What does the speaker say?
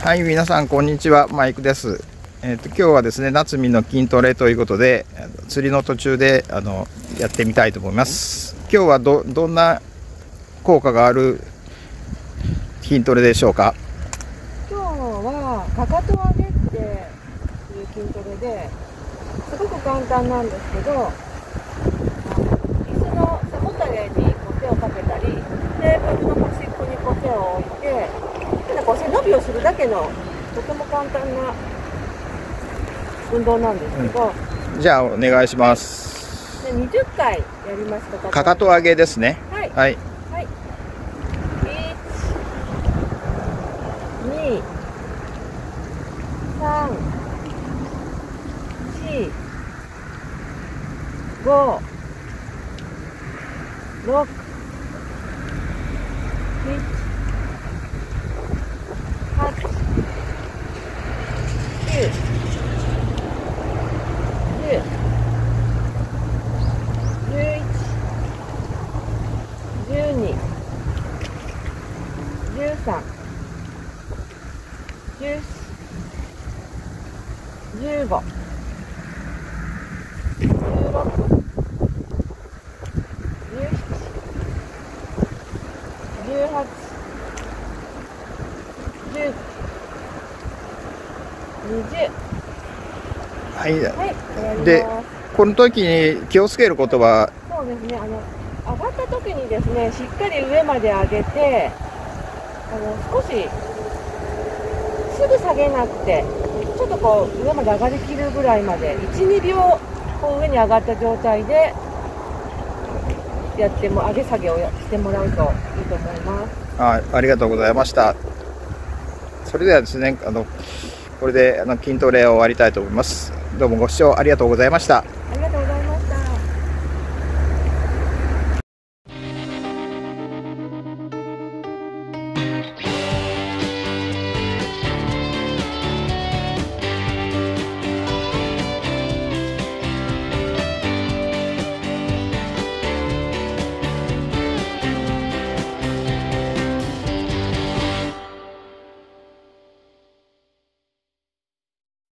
はい、皆さんこんにちは、マイクです。今日はですね、夏美の筋トレということで、釣りの途中でやってみたいと思います。今日はどんな効果がある筋トレでしょうか。 今日はかかと上げっていう筋トレですごく簡単なんですけど、椅子の背もたれに手をかけたり、テーブルの端っこに手を置いて、背伸びをするだけのとても簡単な運動なんですけど、 じゃあお願いします。 で20回やります。 かかと上げですね。 はい、 はい、 はい、1、2、3、4、5、6、7、8、9、10、11、12、13、14、15、16、17、18、19、20。 はい、 はい、 でこの時に気をつけることは。 そうですね、上がった時にですね、しっかり上まで上げて、少しすぐ下げなくて、ちょっと上まで上がりきるぐらいまで 1,2 秒上に上がった状態でやっても上げ下げをしてもらうといいと思います。 ありがとうございました。それではですね、これで筋トレを終わりたいと思います。どうもご視聴ありがとうございました。 ありがとうございました。